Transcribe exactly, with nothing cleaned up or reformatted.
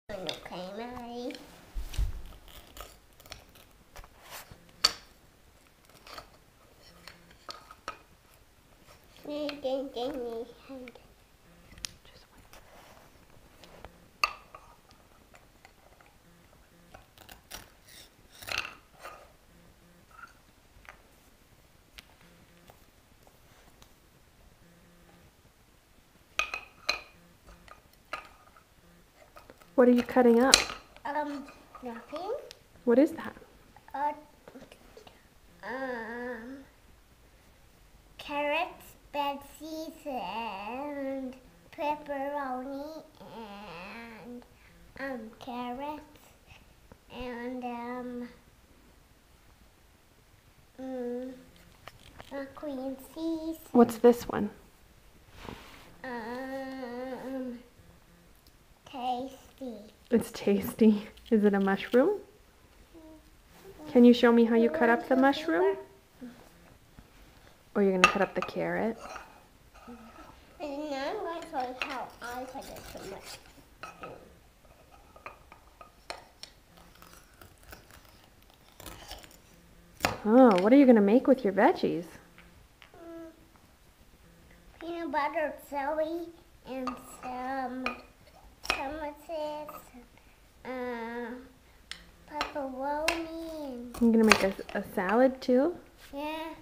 Okay, Mary. What are you cutting up? Um, nothing. What is that? Uh, um, carrots, veggies, and pepperoni, and um, carrots, and um, mm, uh, cream cheese. What's this one? Um, tasty. It's tasty. Is it a mushroom? Can you show me how you cut up the mushroom? Or you're going to cut up the carrot? And now I'm going to show you how I cut it so much. Oh, what are you going to make with your veggies? Mm, peanut butter jelly and some tomatoes, uh, pepperoni, and You're going to make a, a salad too? yeah.